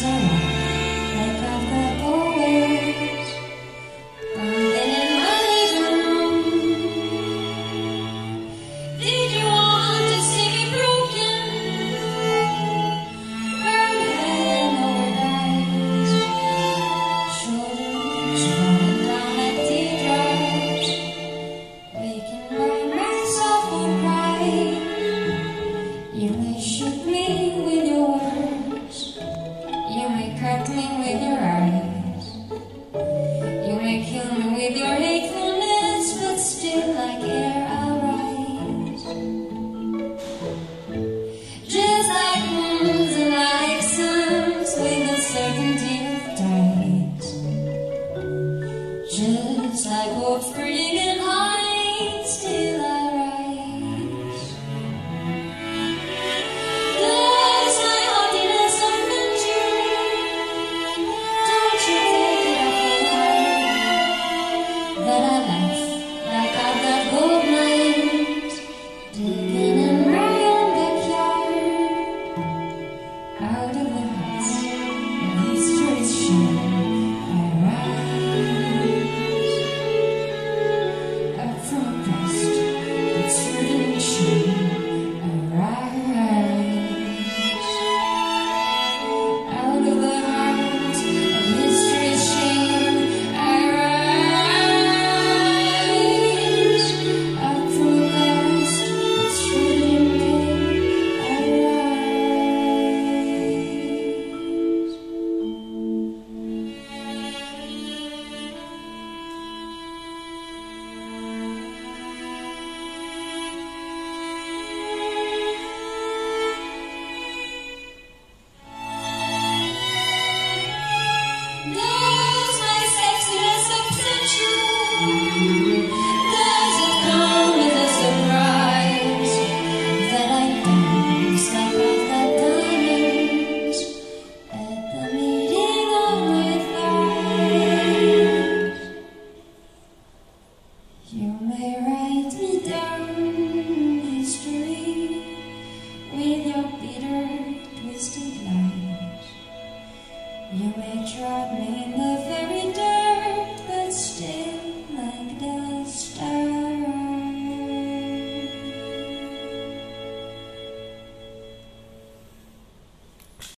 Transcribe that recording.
like I've got always bumping in my living room. Did you want to see me broken? Burned head and lowered eyes, shoulders falling down like teardrops, waking by myself will cry. You may shoot me with your words, you may cut me with your eyes, you may kill me with your hatefulness, but still like air I'll rise. Just like moons and like suns with the certainty of tides, just like hope spring and heights, still I rise. Does my haughtiness offend you? Don't you take it off your heart that I laugh like I've got gold mines digging in my own backyard? Out of the huts of history's shame I rise. Up from a past that's rooted in shame I rise. Out of the heart of history's shame I rise. Up from the past that's rooted in pain I Does my sexiness upset you? Does it come as a surprise that I dance like I've got diamonds at the meeting of my thighs? You may write me down history with your bitter, twisted lies. You may trap me in the